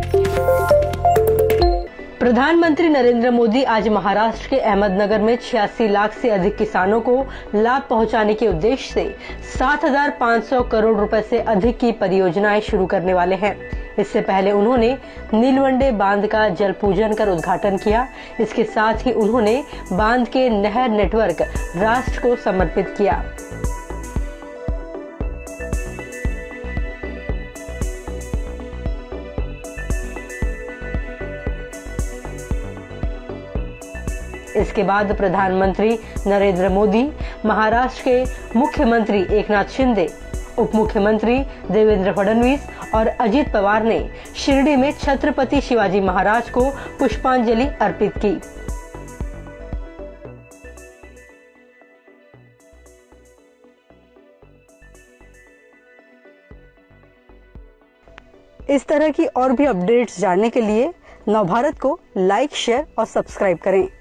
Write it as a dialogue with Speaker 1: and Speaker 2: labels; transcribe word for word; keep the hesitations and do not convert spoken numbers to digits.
Speaker 1: प्रधानमंत्री नरेंद्र मोदी आज महाराष्ट्र के अहमदनगर में छियासी लाख से अधिक किसानों को लाभ पहुंचाने के उद्देश्य से सात हज़ार पाँच सौ करोड़ रुपए से अधिक की परियोजनाएं शुरू करने वाले हैं। इससे पहले उन्होंने नीलवंडे बांध का जल पूजन कर उद्घाटन किया। इसके साथ ही उन्होंने बांध के नहर नेटवर्क राष्ट्र को समर्पित किया। इसके बाद प्रधानमंत्री नरेंद्र मोदी महाराष्ट्र के मुख्यमंत्री एकनाथ शिंदे, उप मुख्यमंत्री देवेंद्र फडणवीस और अजित पवार ने शिरडी में छत्रपति शिवाजी महाराज को पुष्पांजलि अर्पित की। इस तरह की और भी अपडेट्स जानने के लिए नवभारत को लाइक, शेयर और सब्सक्राइब करें।